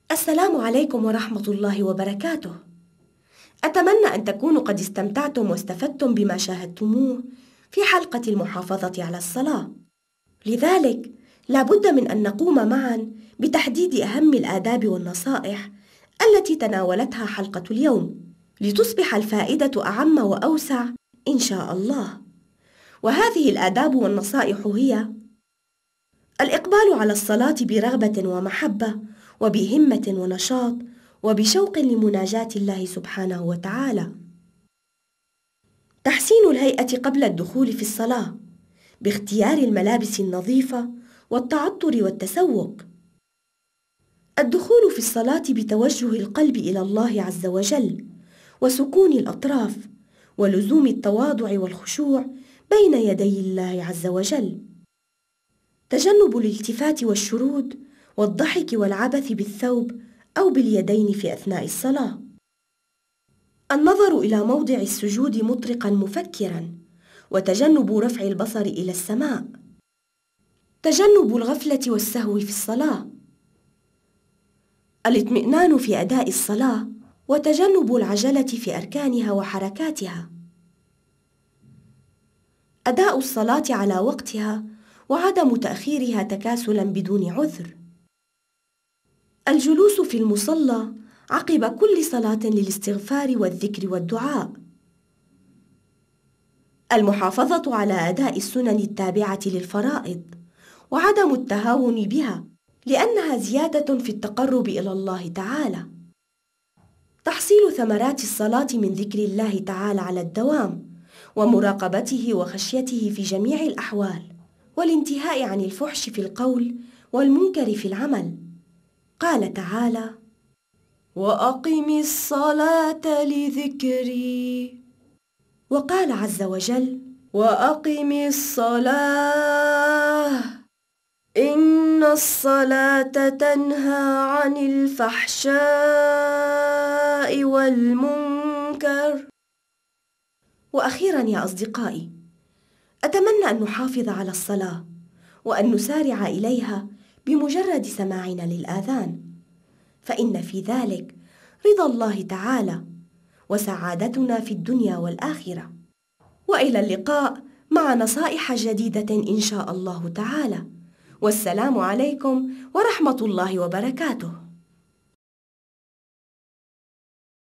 السلام عليكم ورحمة الله وبركاته. أتمنى أن تكونوا قد استمتعتم واستفدتم بما شاهدتموه في حلقة المحافظة على الصلاة. لذلك لا بد من أن نقوم معا بتحديد أهم الآداب والنصائح التي تناولتها حلقة اليوم، لتصبح الفائدة أعم وأوسع إن شاء الله. وهذه الآداب والنصائح هي: الإقبال على الصلاة برغبة ومحبة وبهمة ونشاط وبشوق لمناجاة الله سبحانه وتعالى. تحسين الهيئة قبل الدخول في الصلاة باختيار الملابس النظيفة والتعطر والتسوق. الدخول في الصلاة بتوجه القلب إلى الله عز وجل وسكون الأطراف ولزوم التواضع والخشوع بين يدي الله عز وجل. تجنب الالتفات والشرود والضحك والعبث بالثوب أو باليدين في أثناء الصلاة. النظر إلى موضع السجود مطرقا مفكرا، وتجنب رفع البصر إلى السماء. تجنب الغفلة والسهو في الصلاة. الاطمئنان في أداء الصلاة وتجنب العجلة في أركانها وحركاتها. أداء الصلاة على وقتها وعدم تأخيرها تكاسلا بدون عذر. الجلوس في المصلى عقب كل صلاة للاستغفار والذكر والدعاء. المحافظة على أداء السنن التابعة للفرائض وعدم التهاون بها، لأنها زيادة في التقرب إلى الله تعالى. تحصيل ثمرات الصلاة من ذكر الله تعالى على الدوام ومراقبته وخشيته في جميع الأحوال، والانتهاء عن الفحش في القول والمنكر في العمل. قال تعالى: وأقم الصلاة لذكري. وقال عز وجل: وأقم الصلاة إن الصلاة تنهى عن الفحشاء والمنكر. وأخيرا يا أصدقائي، أتمنى أن نحافظ على الصلاة وأن نسارع إليها بمجرد سماعنا للآذان، فإن في ذلك رضا الله تعالى وسعادتنا في الدنيا والآخرة. وإلى اللقاء مع نصائح جديدة إن شاء الله تعالى. والسلام عليكم ورحمة الله وبركاته.